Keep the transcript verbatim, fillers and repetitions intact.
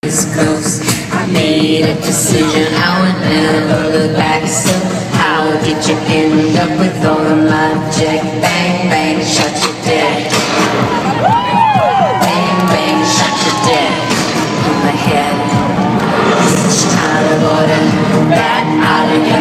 close. I made a decision, I would never look back. So how did you end up with all of my jack? Bang, bang, shot you dead. Bang, bang, shot you dead. In my head, such out of order, that out of